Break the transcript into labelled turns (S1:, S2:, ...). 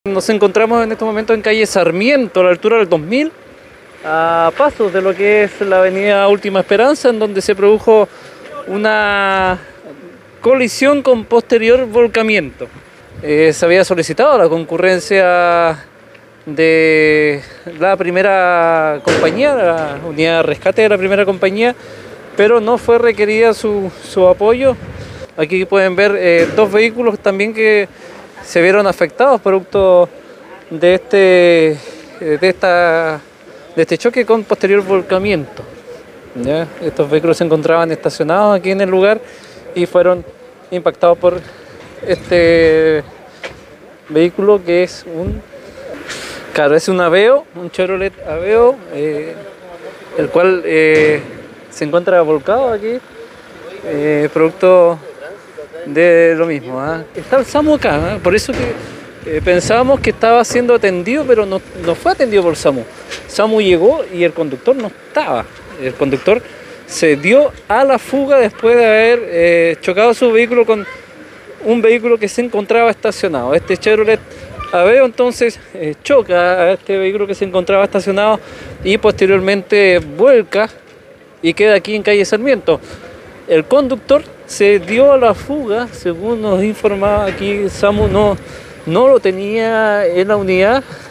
S1: Nos encontramos en estos momentos en calle Sarmiento, a la altura del 2000, a pasos de lo que es la avenida Última Esperanza, en donde se produjo una colisión con posterior volcamiento. Se había solicitado la concurrencia de la primera compañía, la unidad de rescate de la primera compañía, pero no fue requerida su apoyo. Aquí pueden ver dos vehículos también que se vieron afectados producto de este choque con posterior volcamiento. ¿Ya? Estos vehículos se encontraban estacionados aquí en el lugar y fueron impactados por este vehículo que es es un Aveo, un Chevrolet Aveo, el cual se encuentra volcado aquí, producto de lo mismo. Está el SAMU acá, por eso que pensábamos que estaba siendo atendido, pero no fue atendido por el SAMU. SAMU llegó y el conductor no estaba. El conductor se dio a la fuga después de haber chocado su vehículo con un vehículo que se encontraba estacionado. Este Chevrolet Aveo entonces choca a este vehículo que se encontraba estacionado y posteriormente vuelca y queda aquí en calle Sarmiento. El conductor se dio a la fuga, según nos informaba aquí SAMU, no lo tenía en la unidad.